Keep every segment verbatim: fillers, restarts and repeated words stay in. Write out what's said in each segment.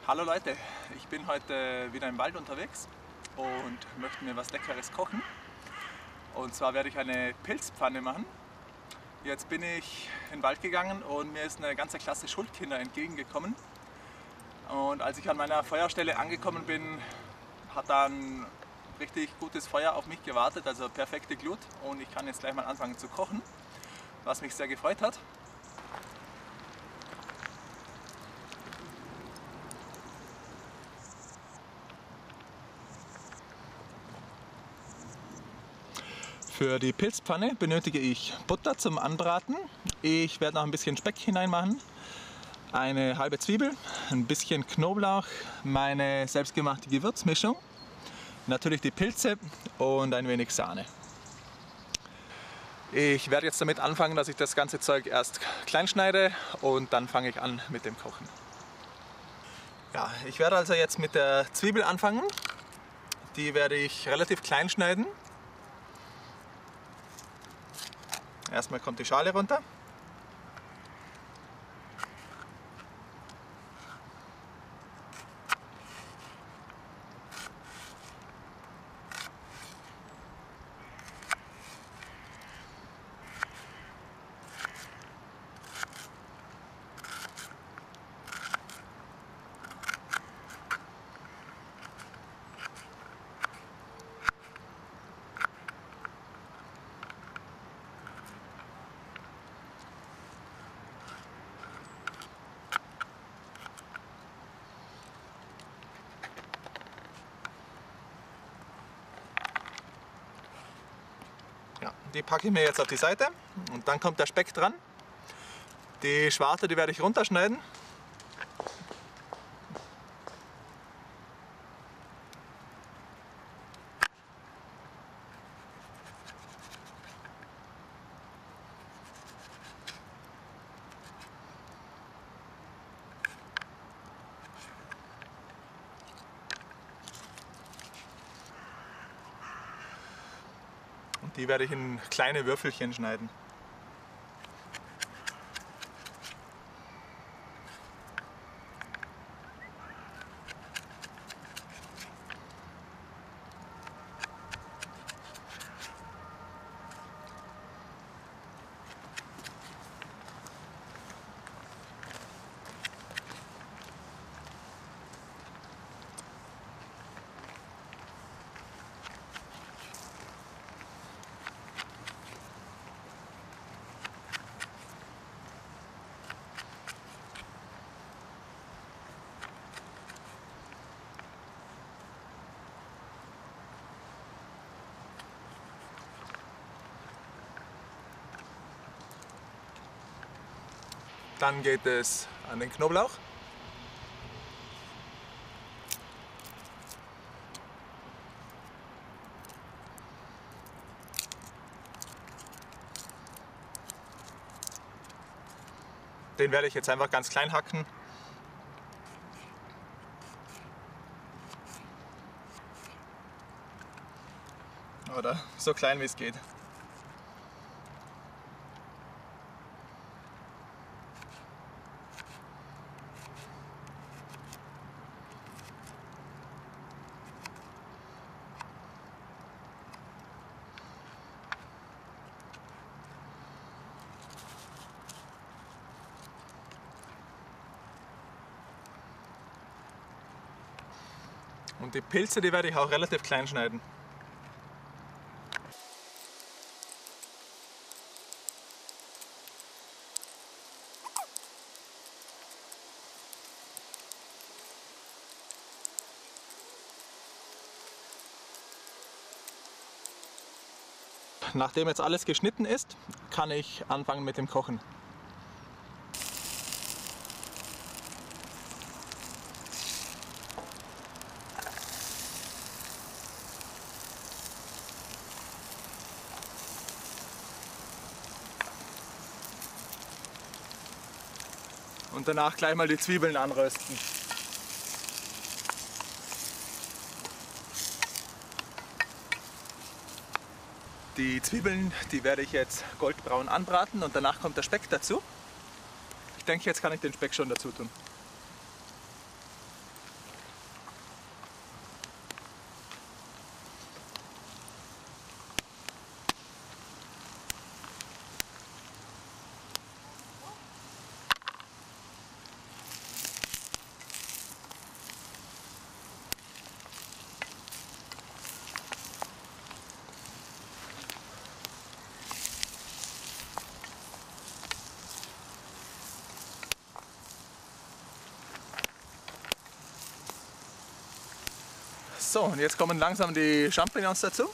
Hallo Leute, ich bin heute wieder im Wald unterwegs und möchte mir was Leckeres kochen. Und zwar werde ich eine Pilzpfanne machen. Jetzt bin ich in den Wald gegangen und mir ist eine ganze Klasse Schulkinder entgegengekommen. Und als ich an meiner Feuerstelle angekommen bin, hat da ein richtig gutes Feuer auf mich gewartet, also perfekte Glut. Und ich kann jetzt gleich mal anfangen zu kochen, was mich sehr gefreut hat. Für die Pilzpfanne benötige ich Butter zum Anbraten. Ich werde noch ein bisschen Speck hineinmachen, eine halbe Zwiebel, ein bisschen Knoblauch, meine selbstgemachte Gewürzmischung, natürlich die Pilze und ein wenig Sahne. Ich werde jetzt damit anfangen, dass ich das ganze Zeug erst klein schneide und dann fange ich an mit dem Kochen. Ja, ich werde also jetzt mit der Zwiebel anfangen. Die werde ich relativ klein schneiden. Erstmal kommt die Schale runter. Ja, die packe ich mir jetzt auf die Seite und dann kommt der Speck dran. Die Schwarte, die werde ich runterschneiden. Und die werde ich in kleine Würfelchen schneiden. Dann geht es an den Knoblauch. Den werde ich jetzt einfach ganz klein hacken. Oder so klein wie es geht. Und die Pilze, die werde ich auch relativ klein schneiden. Nachdem jetzt alles geschnitten ist, kann ich anfangen mit dem Kochen. Und danach gleich mal die Zwiebeln anrösten. Die Zwiebeln, die werde ich jetzt goldbraun anbraten und danach kommt der Speck dazu. Ich denke, jetzt kann ich den Speck schon dazu tun. So, und jetzt kommen langsam die Champignons dazu.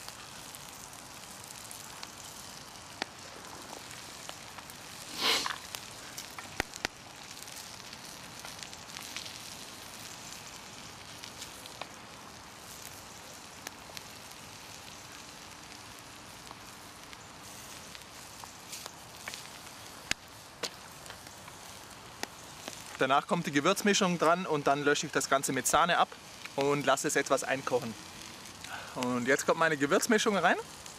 Danach kommt die Gewürzmischung dran und dann lösche ich das Ganze mit Sahne ab und lasse es etwas einkochen. Und jetzt kommt meine Gewürzmischung rein.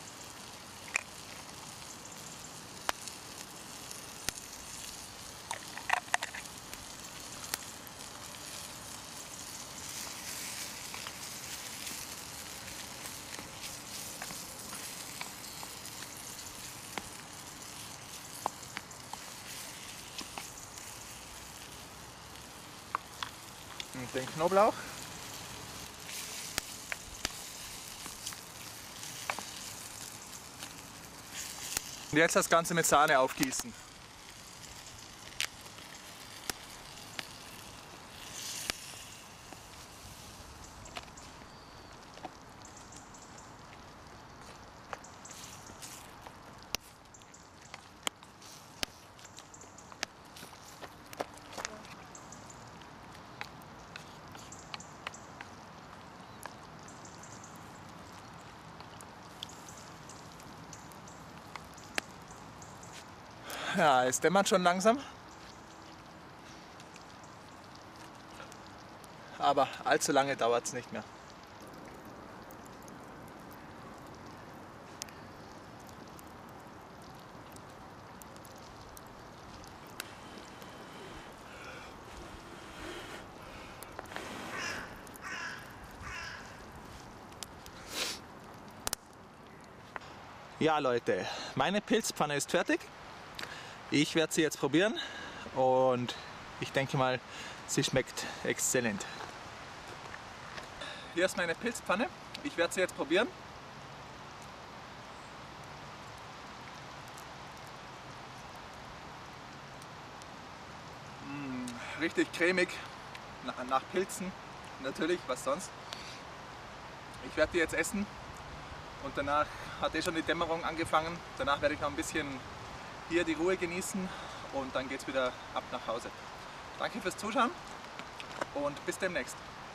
Und den Knoblauch. Und jetzt das Ganze mit Sahne aufgießen. Ja, es dämmert schon langsam. Aber allzu lange dauert es nicht mehr. Ja Leute, meine Pilzpfanne ist fertig. Ich werde sie jetzt probieren und ich denke mal, sie schmeckt exzellent. Hier ist meine Pilzpfanne. Ich werde sie jetzt probieren. Mmh, richtig cremig, nach, nach Pilzen, natürlich, was sonst. Ich werde die jetzt essen und danach hat eh schon die Dämmerung angefangen. Danach werde ich noch ein bisschen hier die Ruhe genießen und dann geht es wieder ab nach Hause. Danke fürs Zuschauen und bis demnächst.